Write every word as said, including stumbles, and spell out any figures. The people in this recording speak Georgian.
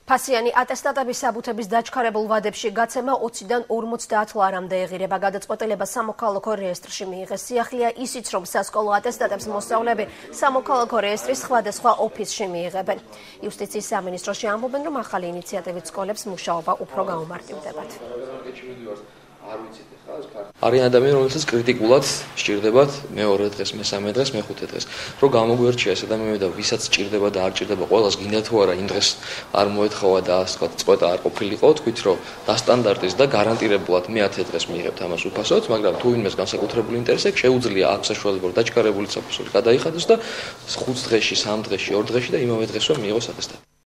ფასიანი ატესტატების საბუთების დაჩქარებულ ვადებში გაცემა ოციდან ორმოცდაათ ლარამდე ეღირება. გადაწყვეტილება სამოქალაქო რეესტრში მიიღეს. სიახლეა ისიც, რომ სასკოლო ატესტატებს მოსწავლეები სამოქალაქო რეესტრის სხვადასხვა ოფისში მიიღებენ. იუსტიციის სამინისტროში ამბობენ, რომ ახალი ინიციატივით სკოლებს მუშაობა უფრო გაუმარტივდებათ. არიან ადამიანები, რომელსაც კრიტიკულად სჭირდებათ მეორე დღეს, მესამე დღეს, მეხუთე დღეს. რომ გამოგვერჩია ეს ადამიანები და ვისაც სჭირდება და არ სჭირდება, ყველას გინდა თუ არა იმ დღეს არ მოეთხოვა და ასე ვთქვათ, წყვეტა არ ყოფილიყო, თქვით რომ დასტანდარტიზდა და გარანტირებულად მეათე დღეს მიიღებთ ამას უფასოდ, მაგრამ თუ ვინმეს განსაკუთრებული ინტერესი აქვს, შეუძლია აქვს საშუალება რომ დაჩქარებული საფასური გადაიხადოს და ხუთ დღეში, სამ დღეში, ორ დღეში და იმავე დღესვე მიიღოს ატესტატი.